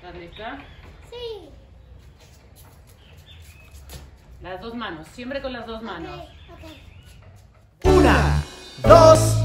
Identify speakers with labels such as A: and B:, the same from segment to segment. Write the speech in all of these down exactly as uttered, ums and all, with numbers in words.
A: ¿Estás lista?
B: Sí.
A: Las dos manos, siempre con las dos manos.
B: Ok, ok.
C: Una, dos,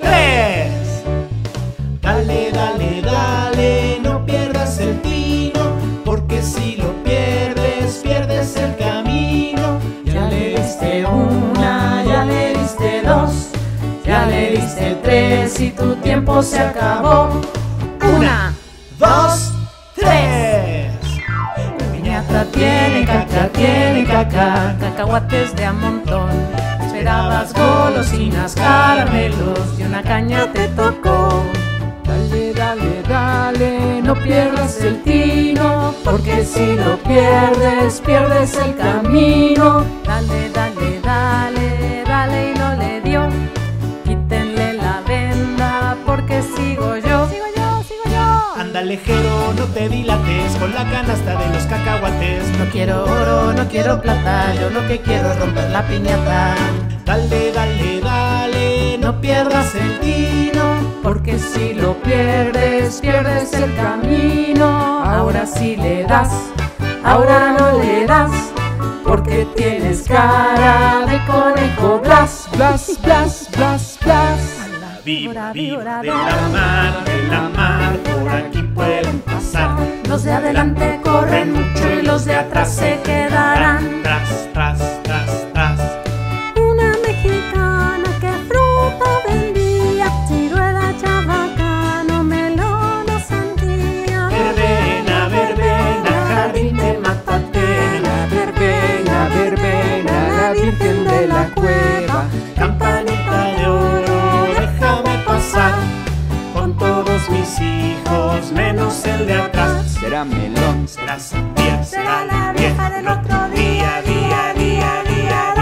C: tres. Dale, dale, dale, no pierdas el tino, porque si lo pierdes, pierdes el camino. Ya le diste una, ya le diste dos, ya le diste tres y tu tiempo se acabó. Una, dos, tres. La piñata tiene caca, tiene caca, cacahuates de a montón. Esperabas golosinas, caramelos y una caña te tocó. Dale, dale, dale, no pierdas el tino, porque si lo pierdes, pierdes el camino. Dale, dale, dale, dale y no le dio. Quítenle la venda, porque sigo yo.
B: Sigo yo, sigo yo.
C: Anda ligero, no te dilates con la canasta de los cacahuates.
A: No quiero oro, no quiero plata, yo lo que quiero es romper la piñata.
C: Dale, dale, dale, no pierdas el tino,
A: Porque si lo pierdes, pierdes el camino. Ahora sí le das, ahora no le das, porque tienes cara de conejo. Blas, blas, blas, blas, blas.
C: La víbora, víbora de la mar, de la mar, por aquí pueden pasar.
A: Los de adelante corren mucho y los de atrás se quedarán.
C: Tras, tras, tras, tras.
B: Una mexicana que fruta vendía, ciruela, chabacano, melón o sandía.
C: Verbena, verbena, jardín de Matatena.
A: Verbena, verbena, la Virgen de la Cueva.
C: Campanita de oro, déjame pasar con todos mis hijos, menos el de atrás.
D: Será melón,
C: Será sandía,
B: Será la vieja del otro
C: día, día, día, día, día.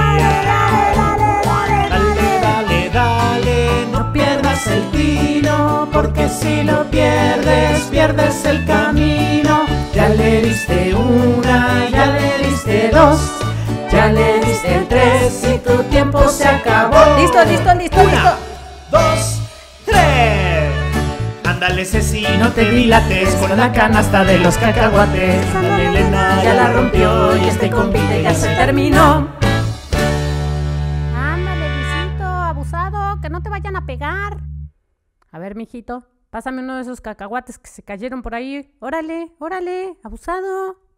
B: Dale, dale,
C: Dale, dale, dale, no pierdas el tino, porque si lo pierdes, pierdes el camino. Ya le diste una, ya le diste dos, ya le diste tres y tu tiempo se acabó.
A: Listo, listo, listo,
C: Una,
A: listo.
C: dos, tres. Ándale, Ceci, no te dilates con la canasta de los cacahuates. Dale, Elena,
A: Ya la rompió y este compite ya se terminó.
B: Ándale, Luisito, abusado, que no te vayan a pegar.
A: A ver, mijito, pásame uno de esos cacahuates que se cayeron por ahí. Órale, órale, abusado.